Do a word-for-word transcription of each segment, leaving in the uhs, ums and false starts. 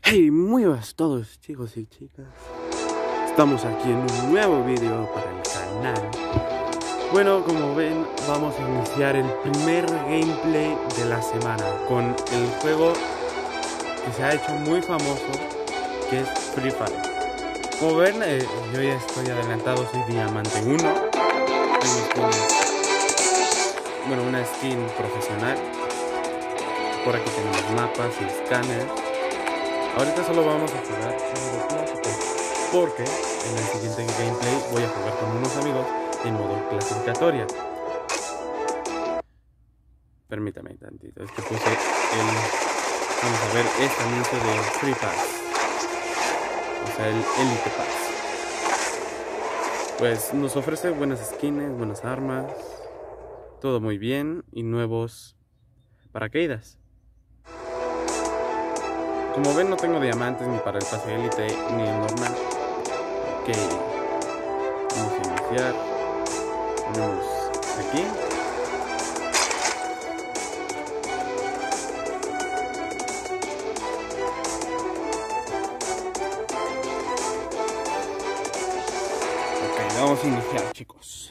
Hey, muy buenas a todos, chicos y chicas. Estamos aquí en un nuevo vídeo para el canal. Bueno, como ven, vamos a iniciar el primer gameplay de la semana con el juego que se ha hecho muy famoso, que es Free Fire. Como ven, eh, yo ya estoy adelantado, soy Diamante uno. Tengo skin, bueno, una skin profesional. Por aquí tenemos mapas y escáneres. Ahorita solo vamos a jugar en modo clásico, porque en el siguiente gameplay voy a jugar con unos amigos en modo clasificatoria. Permítame tantito, es que puse el... Vamos a ver este anuncio de Free Pass, o sea, el Elite Pass. Pues nos ofrece buenas skins, buenas armas, todo muy bien, y nuevos paracaídas. Como ven, no tengo diamantes ni para el pase élite ni el normal. Ok, vamos a iniciar. Ponemos aquí. Ok, vamos a iniciar, chicos.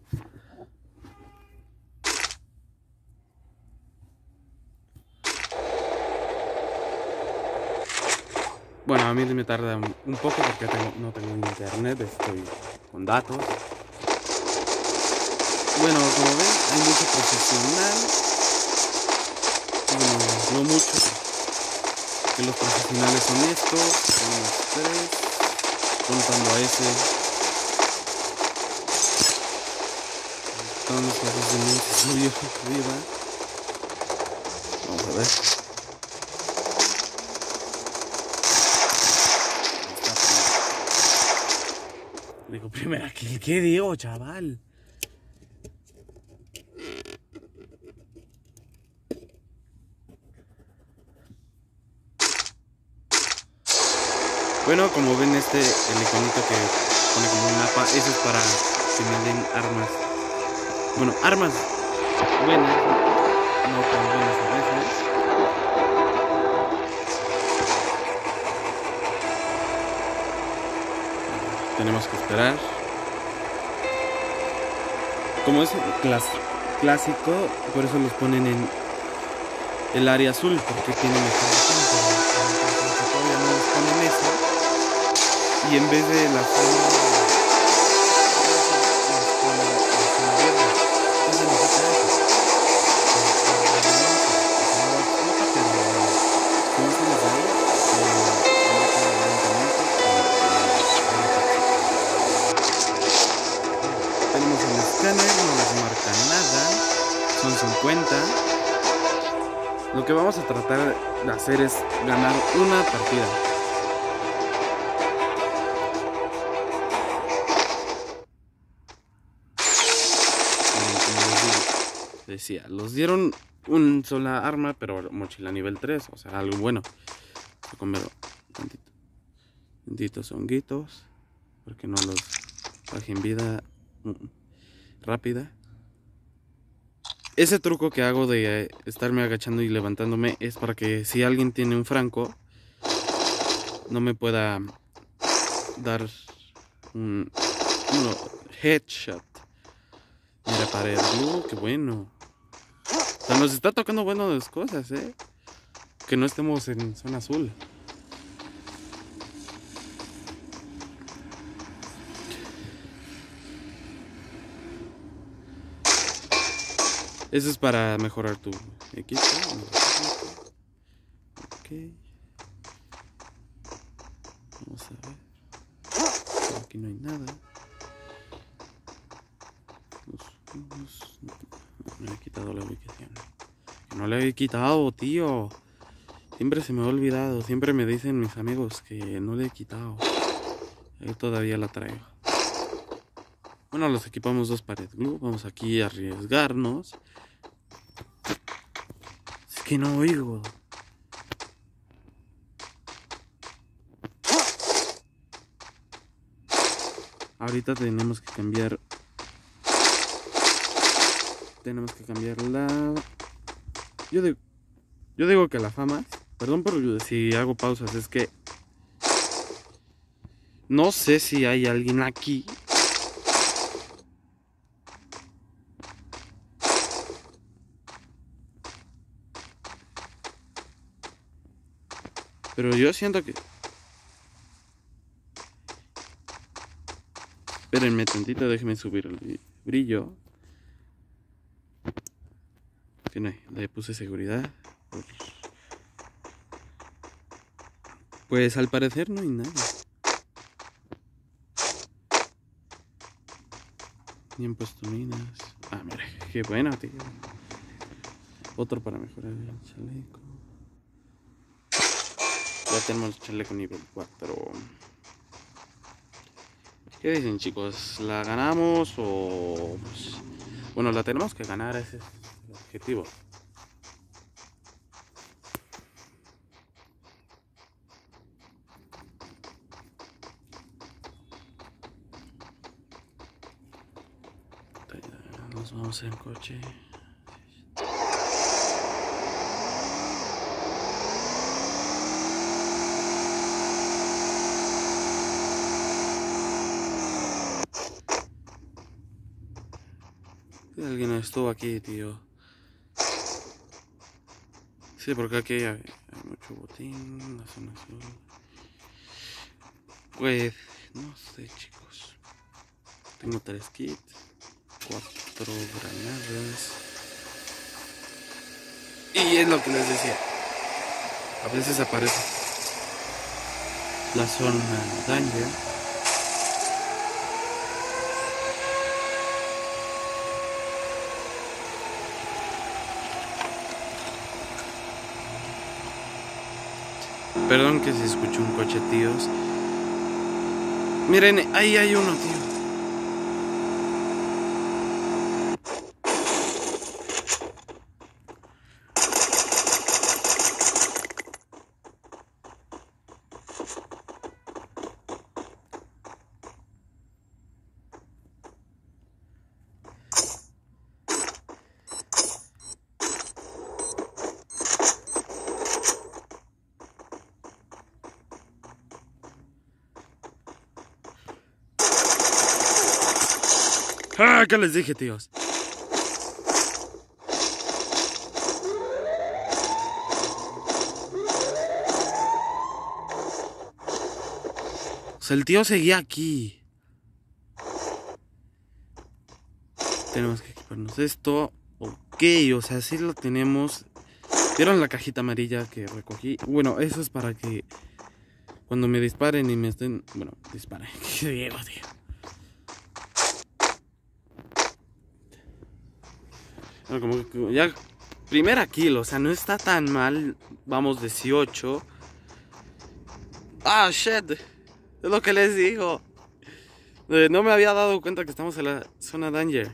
Bueno, a mí me tarda un poco porque tengo, no tengo internet, estoy con datos. Bueno, como ven, hay mucho profesional. Bueno, no mucho, que los profesionales son estos, unos tres, contando a ese. Entonces, desde muy suyo arriba. Vamos a ver. Digo, primera kill, ¿qué digo, chaval? Bueno, como ven, este, el iconito que pone como un mapa, eso es para que me den armas. Bueno, armas buenas, no tan buenas a veces. Tenemos que esperar. Como es clas clásico, por eso los ponen en el área azul, porque tiene mejor defensa. Todavía no los ponen eso. Y en vez de la zona, los ponen en la zona verde. Entonces no se puede hacer. ¿Cómo se les da? Tenemos el escáner, no nos marca nada, son cincuenta. Lo que vamos a tratar de hacer es ganar una partida. Bueno, como les digo, decía, los dieron una sola arma, pero mochila nivel tres, o sea, algo bueno. Voy a comer tantito, tantitos honguitos, porque no los baje en vida rápida. Ese truco que hago de estarme agachando y levantándome es para que si alguien tiene un franco no me pueda dar un, un headshot. Mira, pared, uh, qué bueno. O sea, nos está tocando buenas cosas, eh. Que no estemos en zona azul. Eso es para mejorar tu equipo. Ok. Vamos a ver. Aquí no hay nada. No le he quitado la ubicación. No le he quitado, tío. Siempre se me ha olvidado. Siempre me dicen mis amigos que no le he quitado. Yo todavía la traigo. Bueno, los equipamos dos pared glue. Vamos aquí a arriesgarnos. Es que no oigo. Ahorita tenemos que cambiar. Tenemos que cambiar la. Yo digo, yo digo que la fama Perdón por si hago pausas, es que no sé si hay alguien aquí. Pero yo siento que... Espérenme tantito, déjenme subir el brillo. Que no hay, le puse seguridad. Pues al parecer no hay nadie. Ni han puesto minas. Ah, mira, qué bueno, tío. Otro para mejorar el chaleco. Ya tenemos el chaleco nivel cuatro. ¿Qué dicen, chicos? ¿La ganamos o...? Pues, bueno, la tenemos que ganar, ese es el objetivo. Nos vamos en coche. Alguien estuvo aquí, tío. Sí, porque aquí hay, hay mucho botín, la zona azul. Pues, no sé, chicos. Tengo tres kits, cuatro granadas. Y es lo que les decía. A veces aparece la zona danger. Perdón que se escuchó un coche, tíos. Miren, ahí hay uno, tío. Ah, ¿qué les dije, tíos? O sea, el tío seguía aquí. Tenemos que equiparnos esto. Ok, o sea, sí lo tenemos. ¿Vieron la cajita amarilla que recogí? Bueno, eso es para que cuando me disparen y me estén... Bueno, disparen. ¿Qué digo, tío? Bueno, como que ya primera kill, o sea, no está tan mal. Vamos dieciocho. Ah, shit. Es lo que les digo. Eh, no me había dado cuenta que estamos en la zona danger.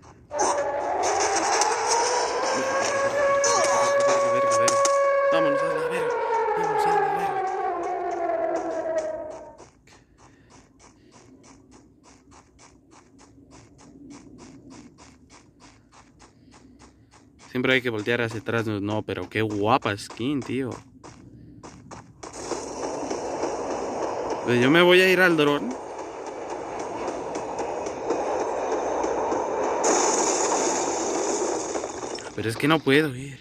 Vámonos a la verga. Vámonos a la verga. Siempre hay que voltear hacia atrás. No, pero qué guapa skin, tío. Yo me voy a ir al dron. Pero es que no puedo ir.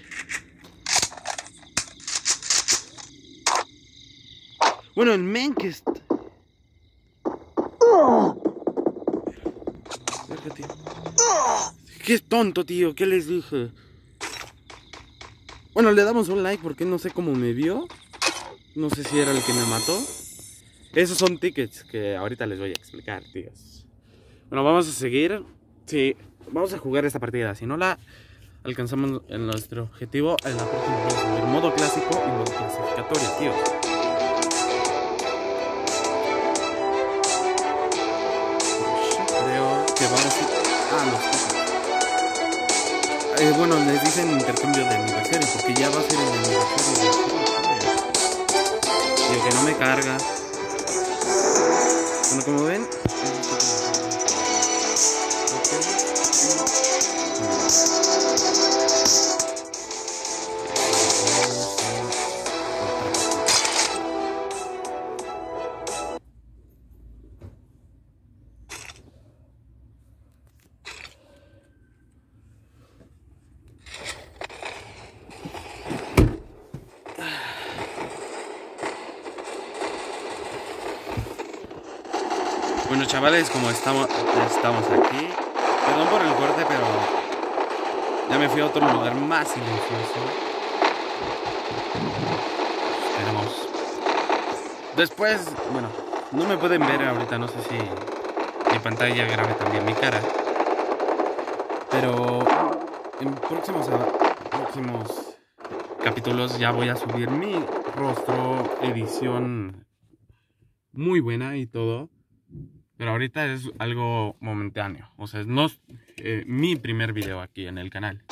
Bueno, el men que está... Verga, tío. Qué tonto, tío. ¿Qué les dije? Bueno, le damos un like porque no sé cómo me vio. No sé si era el que me mató. Esos son tickets que ahorita les voy a explicar, tíos. Bueno, vamos a seguir. Sí, vamos a jugar esta partida. Si no la alcanzamos en nuestro objetivo, en la próxima vamos a subir modo clásico y modo clasificatorio, tíos. Creo que vamos a... Ah, no, eh, bueno, les dicen intercambio de aniversario porque ya va a ser el aniversario del juego. Y el que no me carga. Bueno, como ven, chavales, como estamos, estamos aquí. Perdón por el corte, pero ya me fui a otro lugar más silencioso. Esperemos. Después, bueno, no me pueden ver ahorita, no sé si mi pantalla grabe también mi cara. Pero en próximos, próximos capítulos ya voy a subir mi rostro, edición muy buena y todo. Pero ahorita es algo momentáneo. O sea, no es eh, mi primer video aquí en el canal.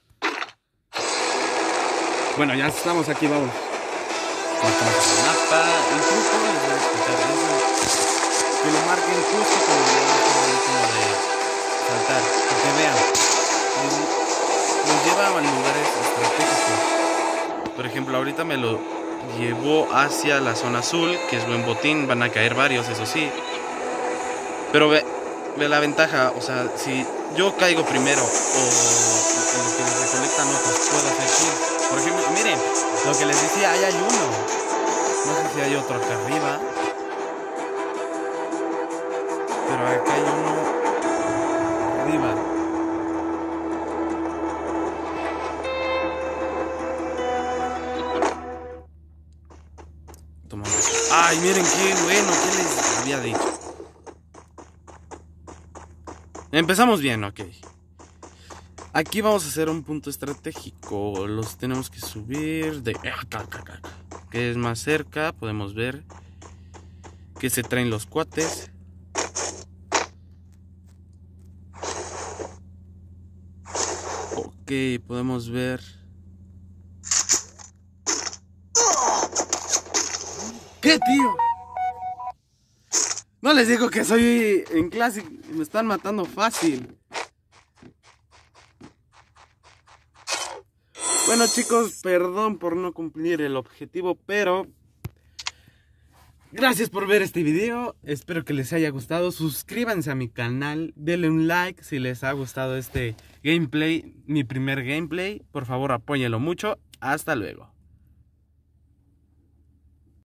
Bueno, ya estamos aquí, vamos. Marcamos el mapa. El truco les voy a explicar eso. Que lo marquen justo cuando ya como de saltar. Que vean. Nos lleva a lugares estratégicos. Por ejemplo, ahorita me lo llevó hacia la zona azul, que es buen botín. Van a caer varios, eso sí. Pero ve, ve la ventaja, o sea, si yo caigo primero o, o lo que les recolectan otros, puedo hacer kill. Por ejemplo, miren, lo que les decía, ahí hay uno. No sé si hay otro acá arriba. Pero acá hay uno arriba. Tomamos. Ay, miren qué bueno, ¿qué les había dicho? Empezamos bien, ok. Aquí vamos a hacer un punto estratégico. Los tenemos que subir de acá, acá, acá. Que es más cerca. Podemos ver que se traen los cuates. Ok, podemos ver. ¿Qué, tío? No les digo que soy en clase, me están matando fácil. Bueno, chicos, perdón por no cumplir el objetivo, pero gracias por ver este video. Espero que les haya gustado. Suscríbanse a mi canal, denle un like si les ha gustado este gameplay, mi primer gameplay. Por favor, apóyenlo mucho. Hasta luego.